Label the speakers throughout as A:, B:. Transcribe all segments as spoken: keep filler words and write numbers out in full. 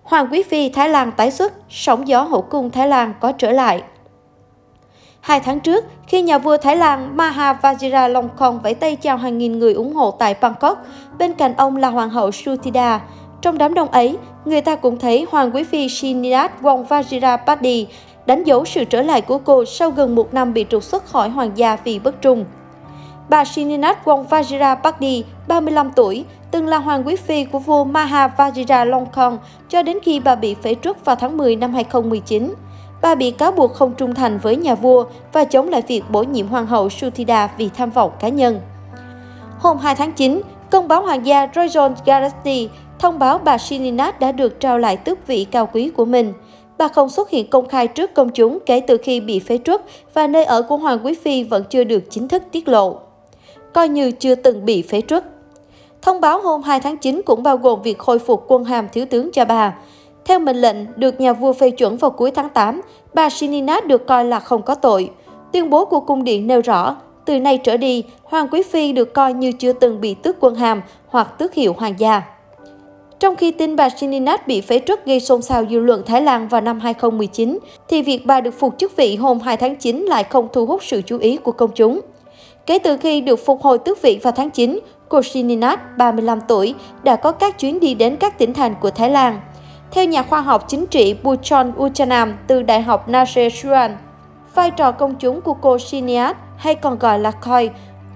A: Hoàng quý phi Thái Lan tái xuất, sóng gió hậu cung Thái Lan có trở lại. Hai tháng trước, khi nhà vua Thái Lan Maha Vajiralongkorn vẫy tay chào hàng nghìn người ủng hộ tại Bangkok, bên cạnh ông là hoàng hậu Suthida. Trong đám đông ấy, người ta cũng thấy Hoàng quý phi Srinath Vongvajirapati đánh dấu sự trở lại của cô sau gần một năm bị trục xuất khỏi hoàng gia vì bất trung. Bà Srinath Vongvajirapati, ba mươi lăm tuổi, từng là hoàng quý phi của vua Maha Vajiralongkorn cho đến khi bà bị phế truất vào tháng mười năm hai nghìn không trăm mười chín. Bà bị cáo buộc không trung thành với nhà vua và chống lại việc bổ nhiệm hoàng hậu Suthida vì tham vọng cá nhân. Hôm hai tháng chín, công báo hoàng gia Royal Gazette thông báo bà Srinath đã được trao lại tước vị cao quý của mình. Bà không xuất hiện công khai trước công chúng kể từ khi bị phế truất và nơi ở của hoàng quý phi vẫn chưa được chính thức tiết lộ. Coi như chưa từng bị phế truất. Thông báo hôm hai tháng chín cũng bao gồm việc khôi phục quân hàm thiếu tướng cho bà. Theo mệnh lệnh được nhà vua phê chuẩn vào cuối tháng tám, bà Srinath được coi là không có tội. Tuyên bố của cung điện nêu rõ, từ nay trở đi, hoàng quý phi được coi như chưa từng bị tước quân hàm hoặc tước hiệu hoàng gia. Trong khi tin bà Srinath bị phế truất gây xôn xao dư luận Thái Lan vào năm hai nghìn không trăm mười chín, thì việc bà được phục chức vị hôm hai tháng chín lại không thu hút sự chú ý của công chúng. Kể từ khi được phục hồi tước vị vào tháng chín, cô Srinath, ba mươi lăm tuổi, đã có các chuyến đi đến các tỉnh thành của Thái Lan. Theo nhà khoa học chính trị Buchon Uchanam từ Đại học Naresuan, vai trò công chúng của cô Srinath, hay còn gọi là Koi,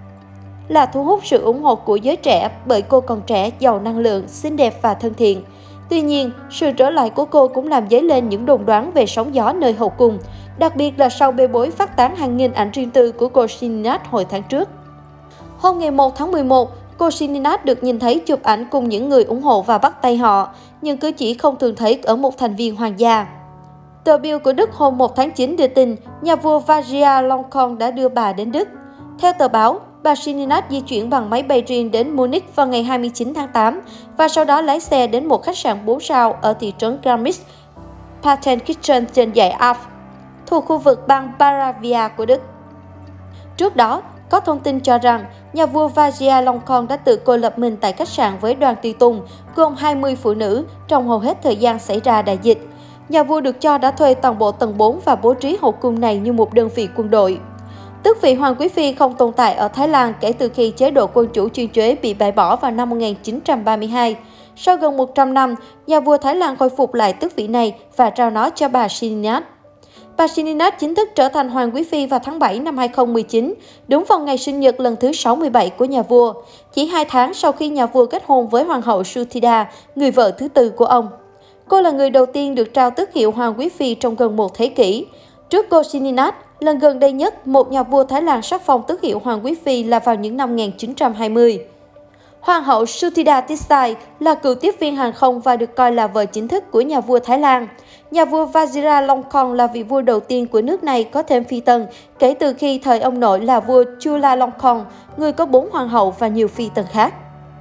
A: là thu hút sự ủng hộ của giới trẻ bởi cô còn trẻ, giàu năng lượng, xinh đẹp và thân thiện. Tuy nhiên, sự trở lại của cô cũng làm dấy lên những đồn đoán về sóng gió nơi hậu cung, đặc biệt là sau bê bối phát tán hàng nghìn ảnh riêng tư của cô Srinath hồi tháng trước. Hôm ngày một tháng mười một, cô Srinath được nhìn thấy chụp ảnh cùng những người ủng hộ và bắt tay họ, nhưng cử chỉ không thường thấy ở một thành viên hoàng gia. Tờ Bild của Đức hôm một tháng chín đưa tin nhà vua Vajiralongkorn đã đưa bà đến Đức. Theo tờ báo, bà Srinath di chuyển bằng máy bay riêng đến Munich vào ngày hai mươi chín tháng tám và sau đó lái xe đến một khách sạn bốn sao ở thị trấn Garmisch, Partenkirchen trên dãy Alps, thuộc khu vực bang Bavaria của Đức. Trước đó, có thông tin cho rằng nhà vua Vajiralongkorn đã tự cô lập mình tại khách sạn với đoàn tùy tùng gồm hai mươi phụ nữ trong hầu hết thời gian xảy ra đại dịch. Nhà vua được cho đã thuê toàn bộ tầng bốn và bố trí hậu cung này như một đơn vị quân đội. Tước vị hoàng quý phi không tồn tại ở Thái Lan kể từ khi chế độ quân chủ chuyên chế bị bãi bỏ vào năm một nghìn chín trăm ba mươi hai. Sau gần một trăm năm, nhà vua Thái Lan khôi phục lại tước vị này và trao nó cho bà Srinath. Bà Srinath chính thức trở thành hoàng quý phi vào tháng bảy năm hai nghìn không trăm mười chín, đúng vào ngày sinh nhật lần thứ sáu mươi bảy của nhà vua, chỉ hai tháng sau khi nhà vua kết hôn với hoàng hậu Suthida, người vợ thứ tư của ông. Cô là người đầu tiên được trao tước hiệu hoàng quý phi trong gần một thế kỷ. Trước cô Srinath, lần gần đây nhất, một nhà vua Thái Lan sắc phong tước hiệu hoàng quý phi là vào những năm một nghìn chín trăm hai mươi. Hoàng hậu Suthida Thisai là cựu tiếp viên hàng không và được coi là vợ chính thức của nhà vua Thái Lan. Nhà vua Vajiralongkorn là vị vua đầu tiên của nước này có thêm phi tần kể từ khi thời ông nội là vua Chulalongkorn, người có bốn hoàng hậu và nhiều phi tần khác.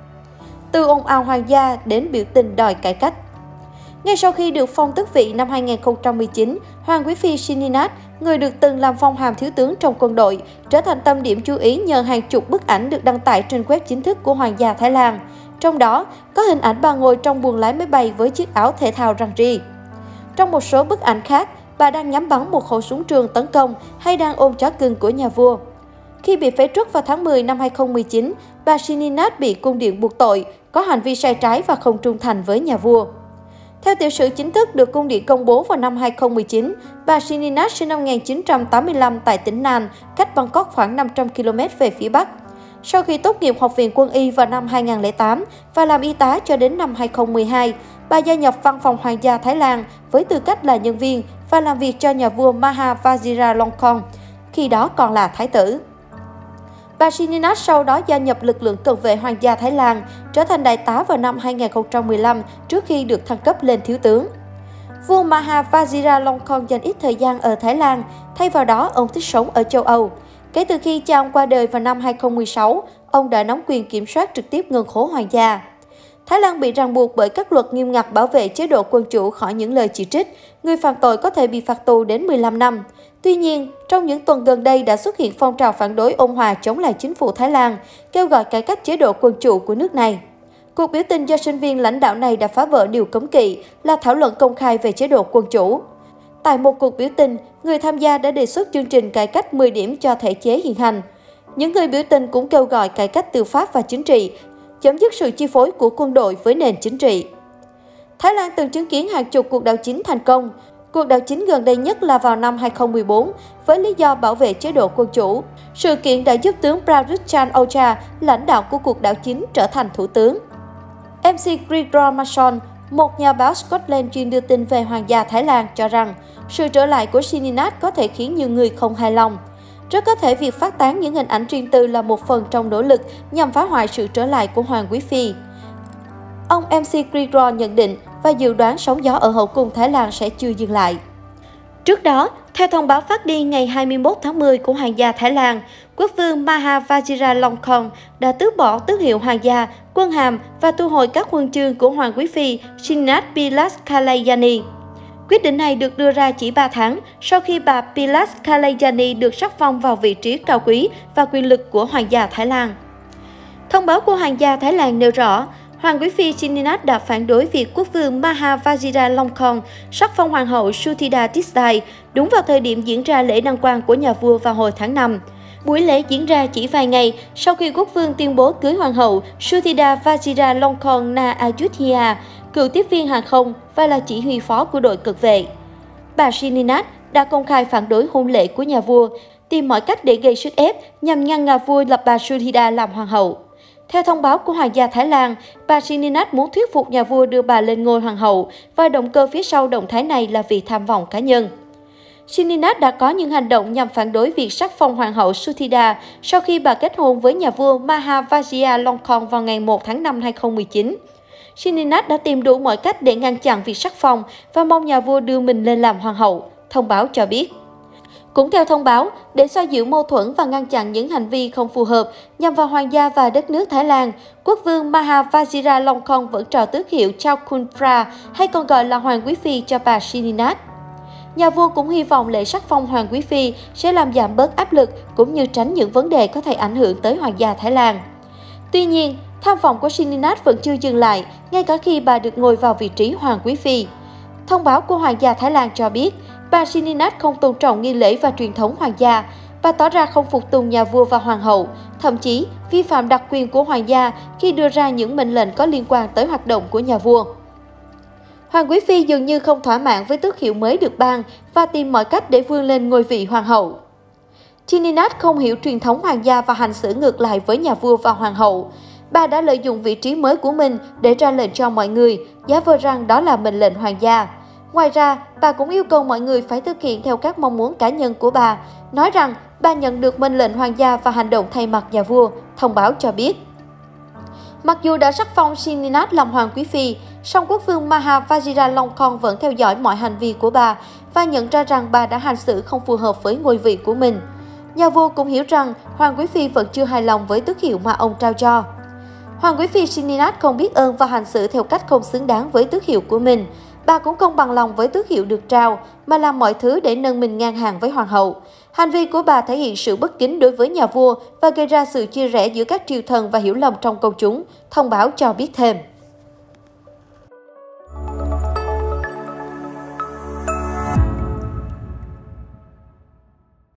A: Từ ồn ào hoàng gia đến biểu tình đòi cải cách. Ngay sau khi được phong tước vị năm hai nghìn không trăm mười chín, hoàng quý phi Srinath, người được từng làm phong hàm thiếu tướng trong quân đội, trở thành tâm điểm chú ý nhờ hàng chục bức ảnh được đăng tải trên web chính thức của hoàng gia Thái Lan. Trong đó, có hình ảnh bà ngồi trong buồng lái máy bay với chiếc áo thể thao răng ri. Trong một số bức ảnh khác, bà đang nhắm bắn một khẩu súng trường tấn công hay đang ôm chó cưng của nhà vua. Khi bị phế truất vào tháng mười năm hai nghìn không trăm mười chín, bà Srinath bị cung điện buộc tội, có hành vi sai trái và không trung thành với nhà vua. Theo tiểu sử chính thức được cung điện công bố vào năm hai nghìn không trăm mười chín, bà Srinath sinh năm một nghìn chín trăm tám mươi lăm tại tỉnh Nan, cách Bangkok khoảng năm trăm ki lô mét về phía bắc. Sau khi tốt nghiệp học viện quân y vào năm hai nghìn không trăm lẻ tám và làm y tá cho đến năm hai nghìn không trăm mười hai, bà gia nhập văn phòng hoàng gia Thái Lan với tư cách là nhân viên và làm việc cho nhà vua Maha Vajiralongkorn, khi đó còn là thái tử. Bà Srinath sau đó gia nhập lực lượng cận vệ hoàng gia Thái Lan, trở thành đại tá vào năm hai nghìn không trăm mười lăm trước khi được thăng cấp lên thiếu tướng. Vua Maha Vajiralongkorn dành ít thời gian ở Thái Lan, thay vào đó ông thích sống ở châu Âu. Kể từ khi cha ông qua đời vào năm hai nghìn không trăm mười sáu, ông đã nắm quyền kiểm soát trực tiếp ngân khố hoàng gia. Thái Lan bị ràng buộc bởi các luật nghiêm ngặt bảo vệ chế độ quân chủ khỏi những lời chỉ trích, người phạm tội có thể bị phạt tù đến mười lăm năm. Tuy nhiên, trong những tuần gần đây đã xuất hiện phong trào phản đối ôn hòa chống lại chính phủ Thái Lan, kêu gọi cải cách chế độ quân chủ của nước này. Cuộc biểu tình do sinh viên lãnh đạo này đã phá vỡ điều cấm kỵ là thảo luận công khai về chế độ quân chủ. Tại một cuộc biểu tình, người tham gia đã đề xuất chương trình cải cách mười điểm cho thể chế hiện hành. Những người biểu tình cũng kêu gọi cải cách tư pháp và chính trị, chấm dứt sự chi phối của quân đội với nền chính trị. Thái Lan từng chứng kiến hàng chục cuộc đảo chính thành công. Cuộc đảo chính gần đây nhất là vào năm hai không một bốn với lý do bảo vệ chế độ quân chủ. Sự kiện đã giúp tướng Prayut Chan-o-cha, lãnh đạo của cuộc đảo chính, trở thành thủ tướng. em xê Gregor Mason, một nhà báo Scotland chuyên đưa tin về Hoàng gia Thái Lan, cho rằng sự trở lại của Shininath có thể khiến nhiều người không hài lòng. Rất có thể việc phát tán những hình ảnh riêng tư là một phần trong nỗ lực nhằm phá hoại sự trở lại của Hoàng quý phi. Ông em xê Gregor nhận định và dự đoán sóng gió ở hậu cung Thái Lan sẽ chưa dừng lại. Trước đó, theo thông báo phát đi ngày hai mươi mốt tháng mười của Hoàng gia Thái Lan, Quốc vương Maha Vajiralongkorn đã tước bỏ tước hiệu hoàng gia, quân hàm và thu hồi các huân chương của Hoàng quý phi Shininath Pilas Kalayani. Quyết định này được đưa ra chỉ ba tháng sau khi bà Pilas Kalayani được sắc phong vào vị trí cao quý và quyền lực của Hoàng gia Thái Lan. Thông báo của Hoàng gia Thái Lan nêu rõ, Hoàng quý phi Shininath đã phản đối việc quốc vương Maha Vajiralongkorn sắc phong hoàng hậu Suthida Thistai đúng vào thời điểm diễn ra lễ đăng quang của nhà vua vào hồi tháng năm. Buổi lễ diễn ra chỉ vài ngày sau khi quốc vương tuyên bố cưới hoàng hậu Suthida Vajiralongkorn Na Ayutthaya, cựu tiếp viên hàng không và là chỉ huy phó của đội cực vệ. Bà Shininath đã công khai phản đối hôn lễ của nhà vua, tìm mọi cách để gây sức ép nhằm ngăn nhà vua lập bà Suthida làm hoàng hậu. Theo thông báo của Hoàng gia Thái Lan, bà Shininath muốn thuyết phục nhà vua đưa bà lên ngôi hoàng hậu và động cơ phía sau động thái này là vì tham vọng cá nhân. Shininath đã có những hành động nhằm phản đối việc sắc phong hoàng hậu Suthida sau khi bà kết hôn với nhà vua Maha Vajiralongkorn vào ngày một tháng năm năm hai không một chín. Shininath đã tìm đủ mọi cách để ngăn chặn việc sắc phong và mong nhà vua đưa mình lên làm hoàng hậu, thông báo cho biết. Cũng theo thông báo, để xoa dịu mâu thuẫn và ngăn chặn những hành vi không phù hợp nhằm vào hoàng gia và đất nước Thái Lan, quốc vương Maha Vajiralongkorn vẫn trao tước hiệu Chaukun Phra hay còn gọi là Hoàng quý phi cho bà Shininath. Nhà vua cũng hy vọng lễ sắc phong Hoàng quý phi sẽ làm giảm bớt áp lực cũng như tránh những vấn đề có thể ảnh hưởng tới hoàng gia Thái Lan. Tuy nhiên, tham vọng của Shininath vẫn chưa dừng lại, ngay cả khi bà được ngồi vào vị trí Hoàng quý phi. Thông báo của Hoàng gia Thái Lan cho biết, bà Shininath không tôn trọng nghi lễ và truyền thống hoàng gia. Bà tỏ ra không phục tùng nhà vua và hoàng hậu, thậm chí vi phạm đặc quyền của hoàng gia khi đưa ra những mệnh lệnh có liên quan tới hoạt động của nhà vua. Hoàng quý phi dường như không thỏa mãn với tước hiệu mới được ban và tìm mọi cách để vươn lên ngôi vị hoàng hậu. Shininath không hiểu truyền thống hoàng gia và hành xử ngược lại với nhà vua và hoàng hậu. Bà đã lợi dụng vị trí mới của mình để ra lệnh cho mọi người, giả vờ rằng đó là mệnh lệnh hoàng gia. Ngoài ra, bà cũng yêu cầu mọi người phải thực hiện theo các mong muốn cá nhân của bà, nói rằng bà nhận được mệnh lệnh hoàng gia và hành động thay mặt nhà vua, thông báo cho biết. Mặc dù đã sắc phong Shininath làm Hoàng quý phi, song quốc vương Maha Vajiralongkorn vẫn theo dõi mọi hành vi của bà và nhận ra rằng bà đã hành xử không phù hợp với ngôi vị của mình. Nhà vua cũng hiểu rằng Hoàng quý phi vẫn chưa hài lòng với tước hiệu mà ông trao cho. Hoàng quý phi Shininath không biết ơn và hành xử theo cách không xứng đáng với tước hiệu của mình. Bà cũng không bằng lòng với tước hiệu được trao, mà làm mọi thứ để nâng mình ngang hàng với hoàng hậu. Hành vi của bà thể hiện sự bất kính đối với nhà vua và gây ra sự chia rẽ giữa các triều thần và hiểu lầm trong công chúng, thông báo cho biết thêm.